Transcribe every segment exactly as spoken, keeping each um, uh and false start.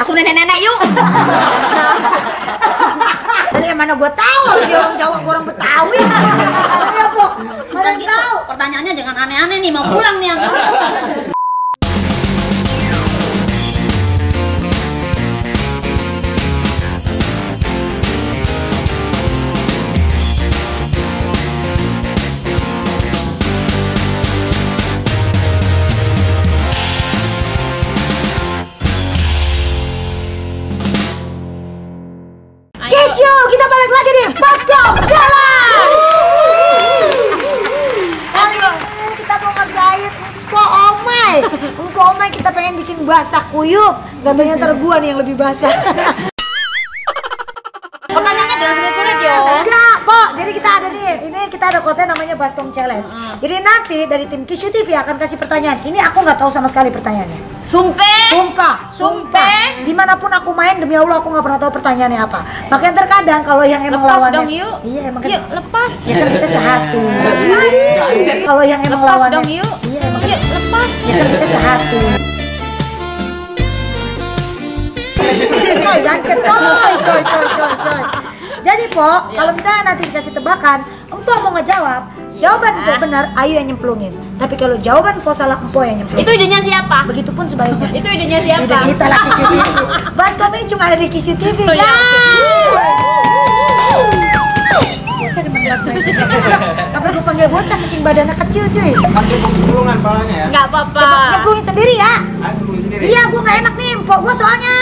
Aku nenek-nenek yuk. Dari yang mana gue tahu dia orang Jawa, gue orang Betawi. Ya Bu, mana Gitu. tahu? Pertanyaannya jangan aneh-aneh nih, mau pulang nih aku. Guys, yo, kita balik lagi nih, Baskom Jalan. Kali ini kita mau ngerjain Mpo Omai. Mpo Omai kita pengen bikin basah kuyup. Gak taunya ntar gua nih yang lebih basah. Pertanyaannya jangan sulit-sulit yo. Enggak, Po. Jadi kita ada nih, ini kita ada konten namanya Baskom Challenge. Jadi nanti dari tim Kishu T V akan kasih pertanyaan. Ini aku nggak tahu sama sekali pertanyaannya. Sumpah. Sumpah, Sumpah. Dimanapun aku main, demi Allah aku nggak pernah tahu pertanyaannya apa. Makanya terkadang kalau yang emang Lepas lawannya, dong, yuk. iya emang kan, Yuk, lepas. ya kan kita sehati. Lepas. Kalau yang emang Lepas lawannya, dong, yuk. iya emang kan, Yuk, lepas. ya kan kita sehati. Coy, gancet, coy, coy, coy, coy, coy. Jadi Po, kalau misalnya nanti dikasih tebakan, Empo mau ngejawab, jawaban Empo benar, Ayu yang nyemplungin. Tapi kalau jawaban Empo salah, Empo yang nyemplungin. Itu idenya siapa? Begitupun sebaliknya. Itu idenya siapa? Ide kita lah Kishu T V. Baskom ini cuma ada di Kishu T V, Oh, iya, guys. Jadi mendadak banget. Apa gue panggil bocah saking badannya kecil cuy. Pakai pemulungan palanya ya? Enggak apa-apa. Nyemplungin sendiri ya. Aku pemulung sendiri. Iya, gue gak enak nih, empok gue soalnya.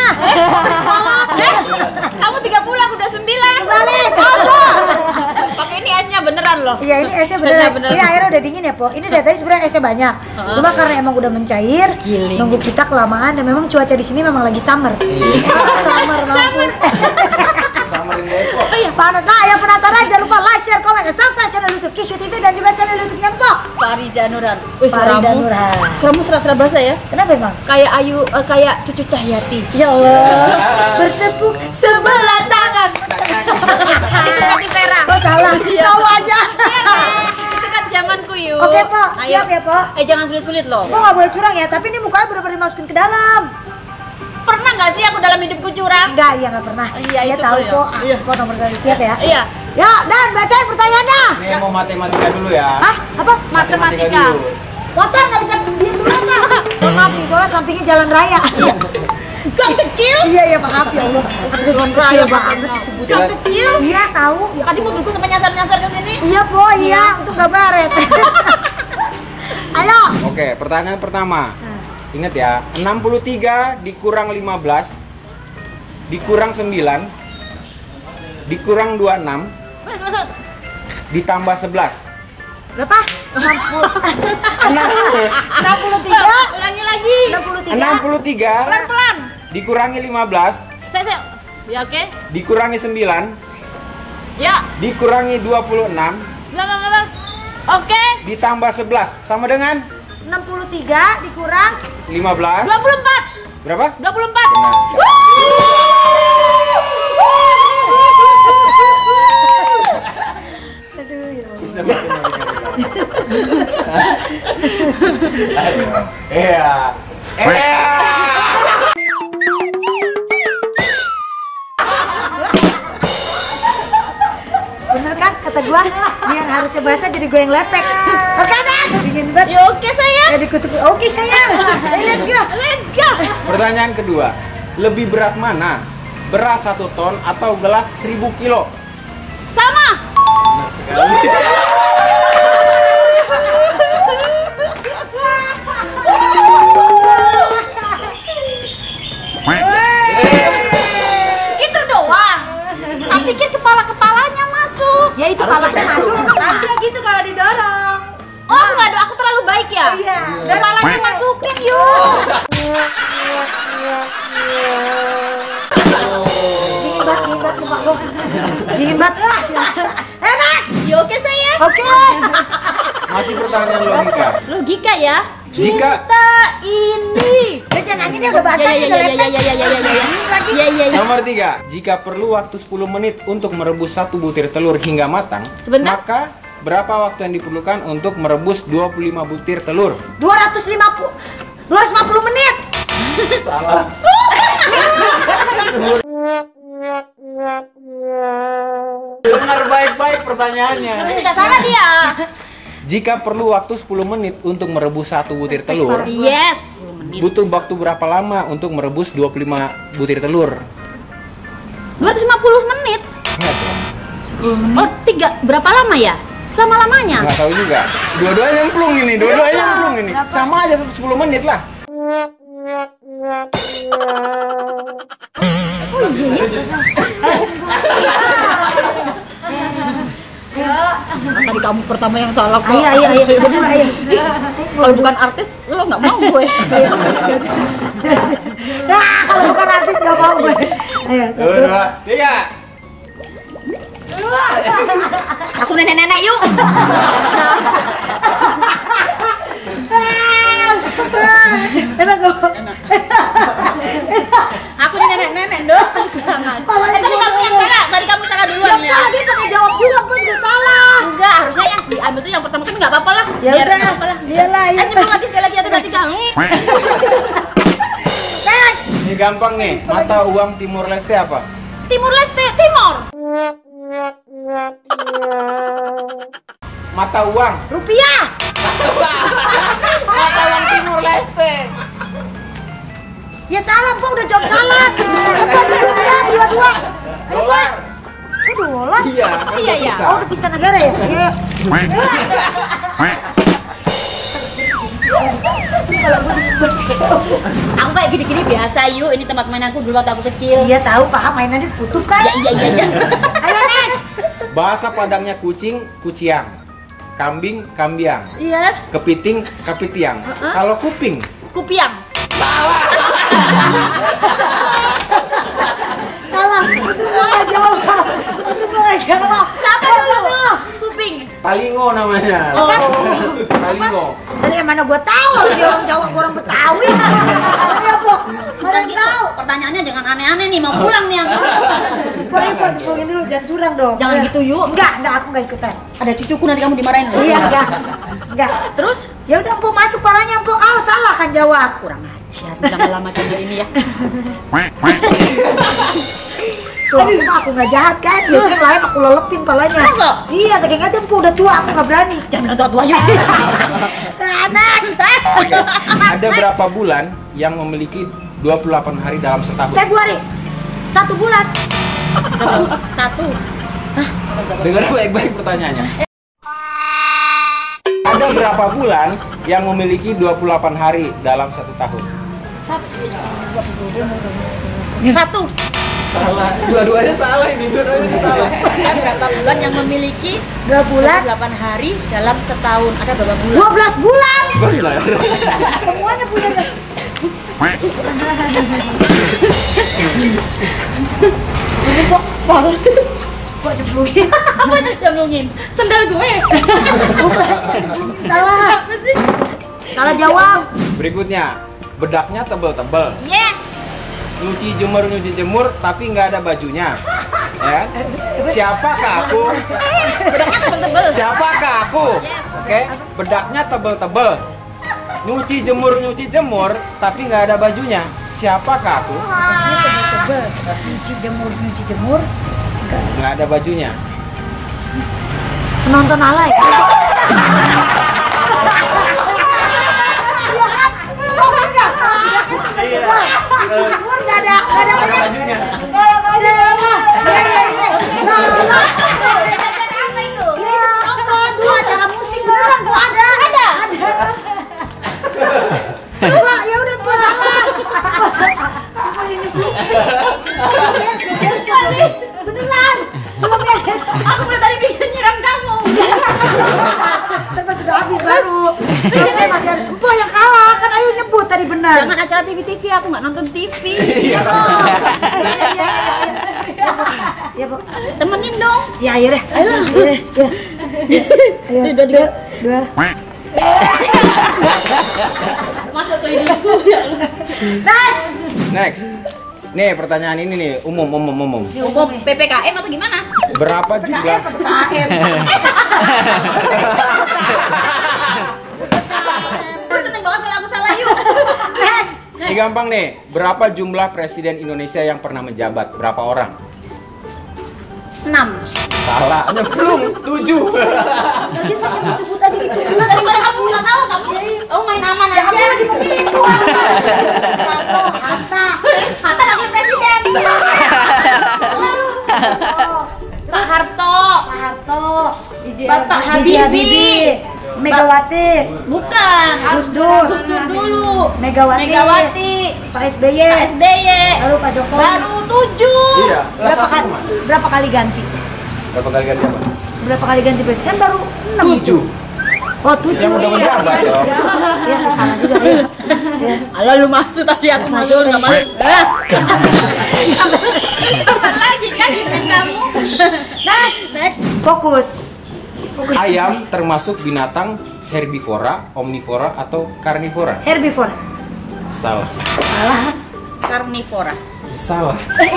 Kamu tiga puluh, aku udah sembilan. Balik. Pakai ini esnya beneran loh. Iya, ini esnya beneran. Bener. Ini airnya udah dingin ya, Po. Ini dari tadi sebenarnya esnya banyak. Cuma karena emang udah mencair, Giling. nunggu kita kelamaan dan memang cuaca di sini memang lagi summer. Summer, mampun. Samarin Depok. Oh iya, Panas. Nah, yang penasaran jangan lupa like, share, komen, dan subscribe channel YouTube Kishu T V dan juga channel YouTube-nya Empok. Farida Nuran. Wih, Farida suramu. Nuran. Suramu serasa basah ya? Kenapa emang? Kayak Ayu, eh, kayak Cucu Cahyati. Ya Allah, bertepuk sebelah tangan. Itu Fati Vera. Oh salah, Iya. tahu aja. Itu kan zamanku yuk. Oke, Po. Ayo. Siap ya, Po? Eh, jangan sulit-sulit loh. Kok nggak boleh curang ya? Tapi ini mukanya bener-bener dimasukin ke dalam. Pernah nggak sih aku dalam hidupku curang? Enggak, iya nggak pernah. Iya, Dia itu, tahu Po, ya. kok. Ah, Iya. Po nomor satu siap ya? Iya. Ya, Dan bacain pertanyaannya. Ini mau matematika dulu ya. Hah? Apa? Matematika. dulu. Motor nggak bisa diem dulu apa? Oh, maaf nih, soalnya sampingnya jalan raya. Gang kecil. Iya, ya maaf ya Allah. Dengan kecil banget disebut. Gang kecil. Iya, tahu. Ya. Tadi mobilku sampai nyasar-nyasar ke sini. Iya, Po, iya. Untuk nggak baret. Ayo. Oke, pertanyaan pertama. Ingat ya, enam puluh tiga dikurang lima belas dikurang sembilan dikurang dua puluh enam Mas, masuk. ditambah sebelas. Berapa? enam puluh. enam puluh tiga. Ulangi lagi. enam puluh tiga. enam puluh tiga Pelan-pelan. dikurangi lima belas Saya, saya. Ya oke. dikurangi sembilan Ya. dikurangi dua puluh enam Betul, betul. Oke. ditambah sebelas sama dengan enam puluh tiga dikurang lima belas. dua puluh empat. Berapa? dua puluh empat. Benar sekali. aduh ya Aduh. Iya. Iya. bener kan kata gua dia yang harusnya basah jadi gue yang lepek. Oke next dingin banget Ya oke sayang. ya dikutup oke sayang. Hey, let's go Let's go. Pertanyaan kedua, lebih berat mana? Beras satu ton atau gelas seribu kilo? Sama. Benar sekali. Gitu doang. Tak pikir kepala-kepalanya masuk. ya itu Harusnya palanya masuk. masuk harusnya gitu kalau didorong. Oh enggak dong, aku terlalu baik ya? Iya. Kepalanya masukin yuk. Dingin banget dingin banget muka gua dingin banget. Eh next Ya oke sayang. oke Masih pertanyaan logika. Logika ya. Jika- Cinta ini. udah jangan nanya dia udah basah Ya ya dia udah ya ya lepek. ya ya ya ya ya. Ini lagi Ya ya ya. Nomor tiga, jika perlu waktu sepuluh menit untuk merebus satu butir telur hingga matang, Sebentar. maka berapa waktu yang diperlukan untuk merebus dua puluh lima butir telur? dua ratus lima puluh dua ratus lima puluh menit. Salah. Dengar baik-baik pertanyaannya. Sudah salah dia. Jika perlu waktu sepuluh menit untuk merebus satu butir telur, Yes. sepuluh menit. butuh waktu berapa lama untuk merebus dua puluh lima butir telur? dua ratus lima puluh menit. Ingat ya? Oh, tiga. Berapa lama ya? Selama-lamanya. Nggak tahu juga. Dua-duanya nyemplung ini, dua-duanya nyemplung ini. Sama aja tetap sepuluh menit lah. Oh iya. Tadi kamu pertama yang salah kok. Ayo, ayo, ayo. Berdua, ayo. Kalau bukan artis, lo nggak mau gue. Nah, kalau bukan artis nggak mau gue. Ayo, satu. Dua, tiga. Aku nenek-nenek yuk. Enak kok. Aku nih nenek-nenek dong. Palanya Tadi gua kamu yang ngomong. salah. Tadi kamu salah duluan Ya ya. lagi pakai jawab juga, pun juga salah. Enggak, harusnya yang diambil tuh yang pertama kan nggak apa-apa lah. Ya Biar udah, nggak apa-apa lah. iyalah, iya. Ayo nyemplung lagi sekali lagi ada berarti kamu. Next. Ini gampang nih. Mata uang Timur Leste apa? Timur Leste, Timor. Mata uang. Rupiah. Mata uang Timur Leste. Ya salah, Pak, udah jawab salah. Bukan rupiah, dua-dua. Ayo, Pak. Dolar. Oh, dolar. Iya, kan Iya, udah iya. bisa. Oh, udah pisah negara ya? Iya. Aku kayak gini-gini biasa yuk. Ini tempat main aku dulu waktu aku kecil. Iya tahu, paham, mainannya ditutup kan? Ya, iya iya iya. Ayo next. Bahasa Padangnya kucing, kuciang. Kambing, kambiang. Yes. Kepiting, kapitiang. Kalau kuping, Kupiang. Salah. Itu gua nggak jawab. Itu gua nggak jawab. Siapa dulu? Kuping. talingo namanya. Oh. Talingo. Dari yang mana gua tahu? Kalau dia orang Jawa, gua orang Betawi. Iya, Pok. Mana Bukan yang gitu. tahu? Pertanyaannya jangan aneh-aneh nih. Mau pulang nih yang ini. Pok, Pok, jempolin dulu, jangan curang dong. Jangan Iya. gitu, yuk. Enggak, enggak, aku enggak ikutan. Ada cucuku nanti kamu dimarahin. Iya, enggak. Enggak. Terus Ya udah, Pok, masuk palanya, Pok. Al salah kan jawab. kurang ajar. Lama-lama channel ini ya. Tuh, aku, mah aku nggak jahat kan, biasanya yang lain aku lelepin palanya. Masa? Iya, saking aja Empu udah tua, aku nggak berani. Jangan bilang tua-tua yuk. Anak, Ada berapa bulan yang memiliki dua puluh delapan hari dalam setahun? Februari, satu bulan. Satu. Dengar baik-baik pertanyaannya. Ada berapa bulan yang memiliki dua puluh delapan hari dalam satu tahun? Satu. Satu. Salah. Dua-duanya salah ini, dua-duanya salah. Ada berapa bulan yang memiliki Dua bulan, delapan hari dalam setahun? Ada berapa bulan? dua belas bulan. Gila ya. Semuanya punya. Ini kok, kok jeblungin? Apa yang nyambungin? Sendal gue. Salah, Apa sih? salah jawab. Berikutnya, bedaknya tebel-tebel. Yes. Nyuci jemur nyuci jemur tapi nggak ada bajunya. Ya. Siapakah aku? Bedaknya tebel-tebel. Siapakah aku? Yes. Oke, bedaknya tebel-tebel. Nyuci jemur nyuci jemur tapi nggak ada bajunya. Siapakah aku? Tebel, nyuci jemur, nyuci jemur. Nggak ada bajunya. Penonton alay. Iya kan? Oh enggak, bedaknya tebel-tebel. Nyuci jemur nggak ada, nggak ada banyak. Bajunya. Dewa, iya iya iya. Lala. Apa itu? Iya itu penonton dua acara musik beneran Bu ada. Ada. Ada. Dua, ya udah Bu salah. Bu ini beneran. Belum beres. Aku udah tadi bikin nyiram kamu. Tapi sudah habis baru. Terus saya masih ada. Bu yang kalah kan ayo nyebut tadi benar. Jangan acara T V T V, aku nggak nonton T V. Iya Bu. Iya iya iya. Iya Bu. Iya Bu. Temenin dong. Ya ayo deh. Ayo. Iya. Ayo satu, dua. Masuk ke hidupku. Next. Next. Nih pertanyaan ini nih umum umum umum. Umum P P K M atau gimana? Berapa P K M jumlah? atau P K M? Aku seneng banget kalau aku salah yuk. Next. Ini gampang nih. Berapa jumlah presiden Indonesia yang pernah menjabat? Berapa orang? enam. Salah, nyemplung tujuh. Lagi pakai nyebut aja itu. Daripada kamu nggak tahu kamu. Oh main aman Ya aja. aku lagi mau ngitung. Soekarno, Hatta. Hatta wakil presiden. Lalu. Oh, Pak Harto. Pak Harto. Bapak B J Habibie. Habibie. Megawati. Bukan. Gus Dur. Gus Dur dulu. Megawati. Megawati. Pak S B Y. Pak S B Y. Lalu Pak Jokowi. Baru tujuh. Iya. Berapa kali? Berapa kali ganti? Berapa kali ganti apa? Berapa kali ganti presiden? Kan baru enam itu. Tujuh. Oh tujuh. Yang udah menjabat dong. Ya salah juga ya. Ya. Alah lu maksud tadi aku Maksud malu nggak tadi. malu. Apa lagi kan gituin kamu? Next. Next. Fokus. Fokus. Ayam termasuk binatang herbivora, omnivora, atau karnivora? Herbivora. Salah. Salah. Karnivora. Salah.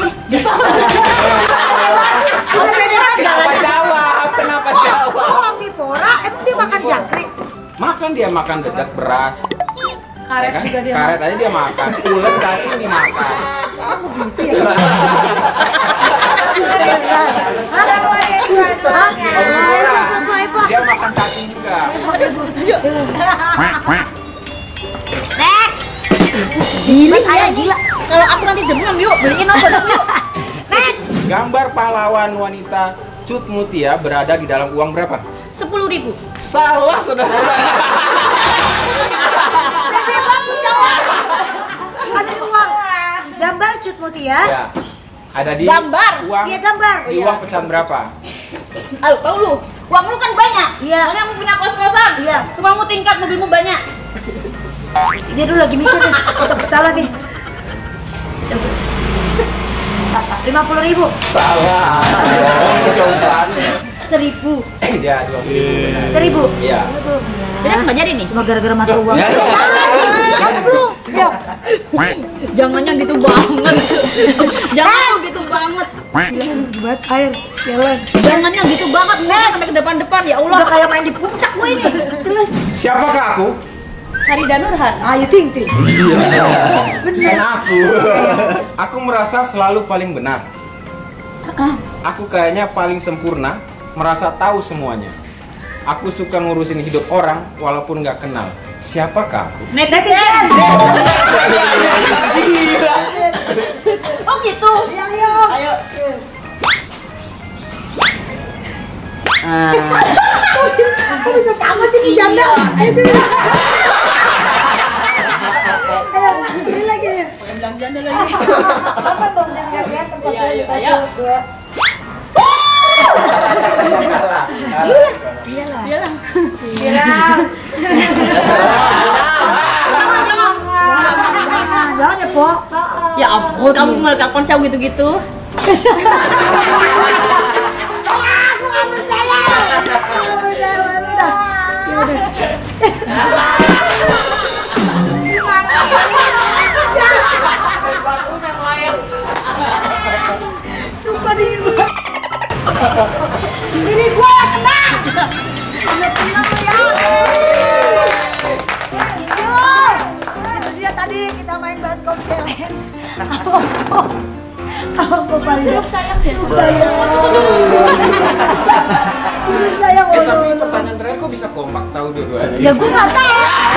Udah beda lagi. Kenapa jawab? Kenapa jawab? Oh, omnivora. Emang dia makan jangkrik? Makan dia makan dedak beras. Karet Ya kan? juga dia. Karet aja dia makan. Ulet cacing dimakan. Oh, begitu ya. Hah? Omnivora. Ibu, ibu. Dia makan cacing juga. Next. Gila Ayah gila. Kalau aku nanti demam yuk beliin obat yuk. Next. Gambar pahlawan wanita Cut Mutia berada di dalam uang berapa? Sepuluh ribu. Salah, saudara-saudara. Bebe bagus jawab. Ada di uang. Gambar Cut Mutia. Ya. Ada di Gambar. uang. Iya gambar. Di uang pecahan berapa? Ayo tahu lu, uang lu kan banyak. Iya. Soalnya kamu punya kos-kosan. Iya. Rumahmu tingkat, mobilmu banyak. Dia dulu lagi mikir nih. Oh, takut salah nih. Lima puluh ribu. Salah. Oh, jawaban. Seribu. Ya, dua puluh ribu benar. Seribu. Iya. Bener nggak jadi nih? Cuma gara-gara mata uang. Ya, ya. Nyemplung. Yuk. Jangannya gitu banget. Jangan gitu banget. Gila buat air. Sialan. Jangannya gitu banget. Nih sampai ke depan-depan ya Allah. Udah kayak main di puncak gue ini. Terus. Siapakah aku? Harida Nurhan. Ayo ting ting. Kan aku. Aku merasa selalu paling benar. Aku kayaknya paling sempurna, merasa tahu semuanya. Aku suka ngurusin hidup orang walaupun nggak kenal. Siapakah aku? Netizen. Gila. Oh gitu. Ayo ayo. Ayo. Kok bisa sama sih nih janda? Ayo sih. Ayo ini lagi. Pakai bilang janda lagi. Apa dong jangan nggak kelihatan satu Iya, iya, satu ayo. dua. Iyalah. Dia lah. Jangan, Jangan. jangan, jangan ya, Po. Ya ampun, kamu melekap ponsel gitu-gitu. Aku nggak percaya. Nggak percaya, udah. Ya udah. Sumpah dingin banget. Ini gua yang kena. Udah kena lu ya. Siap. Itu dia tadi kita main baskom challenge. Apa? Apa Farida? Sayang ya. Sayang. Sayang Eh, tapi Allah. pertanyaan terakhir kok bisa kompak tahu dua-duanya? Ya gua nggak tahu.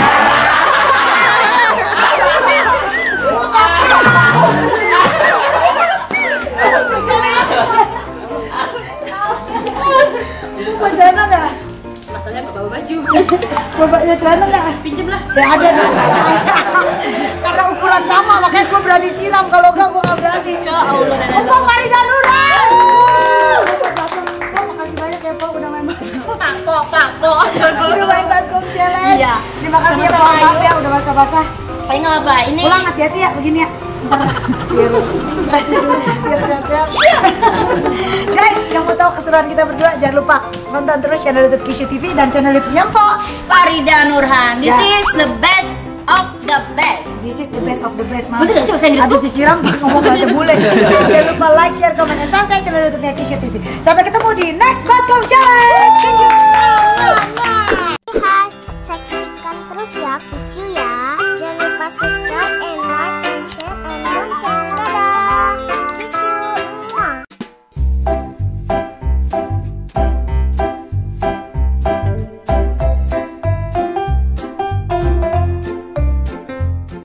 Bapak celana nggak? Masalahnya nggak bawa baju. Bapaknya celana nggak? Pinjem lah. Ya ada dong. Karena ukuran sama makanya gue berani siram, kalau enggak gue nggak berani. Ya Allah. Opo Farida Nurhan. Bapak jatuh. Pak makasih banyak ya Pak udah main baskom. Pak Po, Pak Po. Udah main baskom challenge. Iya. Terima kasih ya Pak. Sama-sama, Maaf yuk. ya udah basah-basah. Kayak nggak apa ini. Pulang hati-hati ya begini ya. Ntar biar biar sehat-sehat. Guys, yang mau tahu keseruan kita berdua jangan lupa nonton terus channel YouTube Kishu T V dan channel YouTube-nya Mpok. Farida Nurhan. This Ya. is the best of the best. This is the best of the best, Mama. Betul nggak sih bahasa Inggrisku? Habis disiram ngomong bahasa bule. Jangan lupa like, share, komen, dan subscribe channel YouTube-nya Kishu T V. Sampai ketemu di next Baskom Challenge. Kishu.